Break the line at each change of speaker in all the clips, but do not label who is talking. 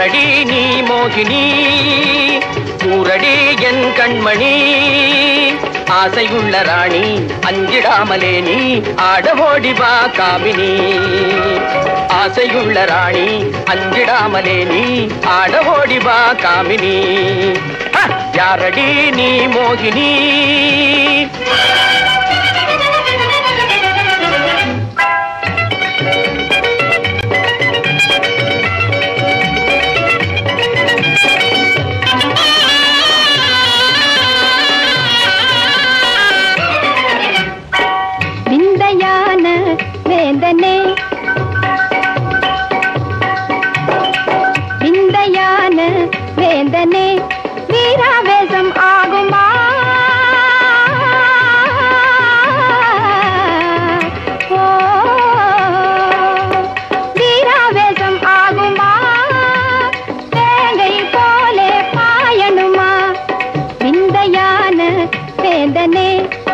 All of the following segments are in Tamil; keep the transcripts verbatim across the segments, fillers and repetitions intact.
யாரடி நீ மோகினி கூரடி என் கண்மணி ஆசையுள்ள ராணி அஞ்சிடாமலே நீ ஆடவோடி வா காமினி ஆசையுள்ள ராணி அஞ்சிடாமலே நீ ஆடவோடி வா காமினி யாரடி நீ மோகினி
வேந்தனே விந்தையான வேந்தனே வீராவேசம் ஆகுமா ஓ வீராவேசம் ஆகுமா வேங்கை போலே பாயணுமா விந்தையான வேந்தனே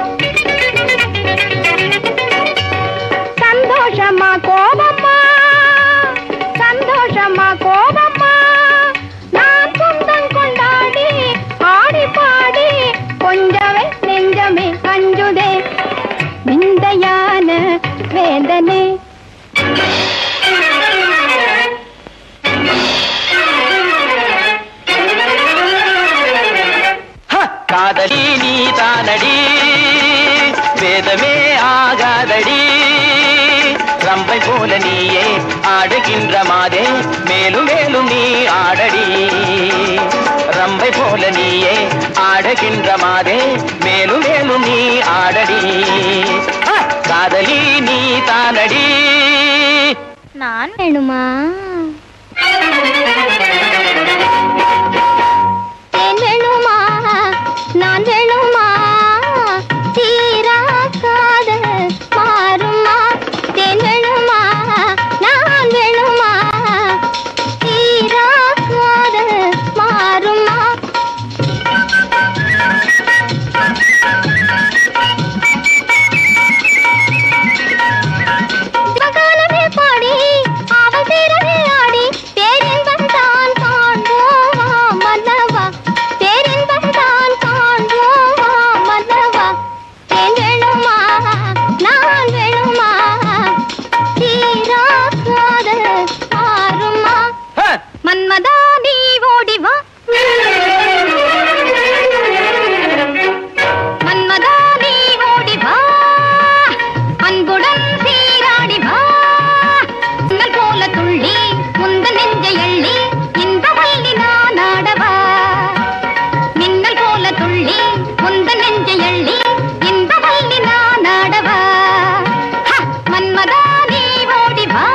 சந்தோஷமா கோபமா சந்தோஷமா கோபமா நான் சொந்தம் கொண்டாடி ஆடி பாடி கொஞ்சமே நெஞ்சமே அஞ்சுதே விந்தையான வேந்தனே
காதலி நீ தானடி வேதமே ஆகாதடி ரம்பை போல நீயே ஆடுகின்ற மாதே மேலும் மேலும் நீ ஆடடி ரம்பை போல நீயே ஆடுகின்ற மாதே மேலும் மேலும் நீ ஆடடி காதலி நீ தானடி
நான் வேணுமா வேணுமா நான் வேணுமா தீரா காதல் மாறுமா வேணுமா நான் வேணுமா தீரா காதல் மாறுமா மகாலமே பாடி அவள் தீரவே ஆடி பேரின்பம் தான் காண்போமா மன்னவா பேரின்பம் தான் காண்போமா மன்னவா வேணுமா நான் வேணுமா தீரா காதல் மாறுமா மன்மதா நீ ஓடி வா மன்மதா நீ ஓடி வா அன்புடன் சீராடி வா மின்னல் போல துள்ளி முந்த நெஞ்சை அள்ளி இந்த வள்ளி நான் ஆடவா மின்னல் போல துள்ளி முந்த நெஞ்சை அள்ளி இந்த வள்ளி நான் ஆடவா மன்மதா நீ ஓடி வா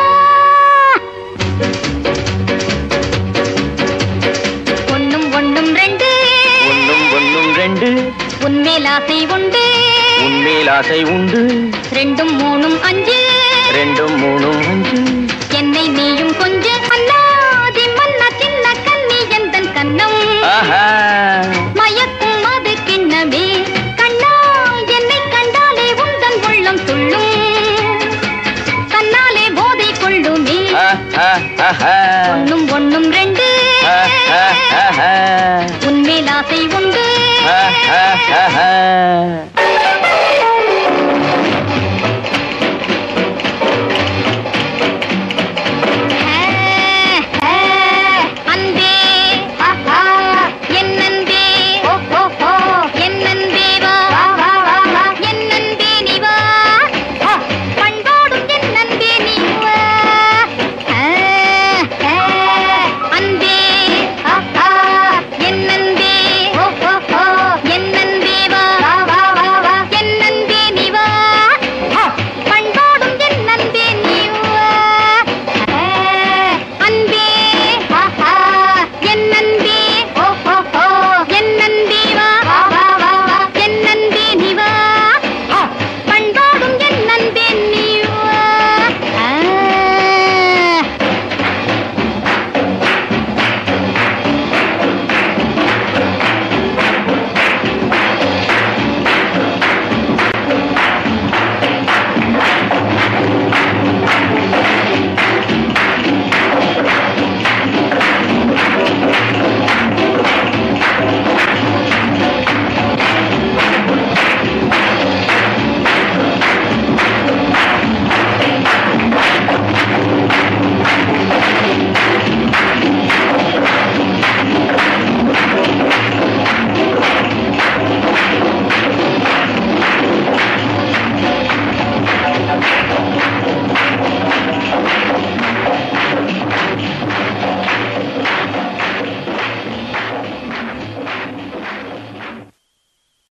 ஒன்னும் ஒன்னும் ரெண்டு
ஒன்னும் ஒன்னும் ரெண்டு
உன்மேல் ஆசை உண்டு
உன்மேல் ஆசை உண்டு
ரெண்டும் மூணும் அஞ்சு
ரெண்டும் மூணும் அஞ்சு
என்னை நீயும் கொஞ்சம் அண்ணாதி மன்னா சின்ன கண்ணி எந்தன் கண்ணம் மயக்கும் அது கிண்ணமே கண்ணா என்னை கண்டாலே உந்தன் உள்ளம் துள்ளும் கண்ணாலே போதை கொள்ளுமே ஒன்னும் ஒன்னும் ரெண்டு உன்மேல் ஆசை உண்டு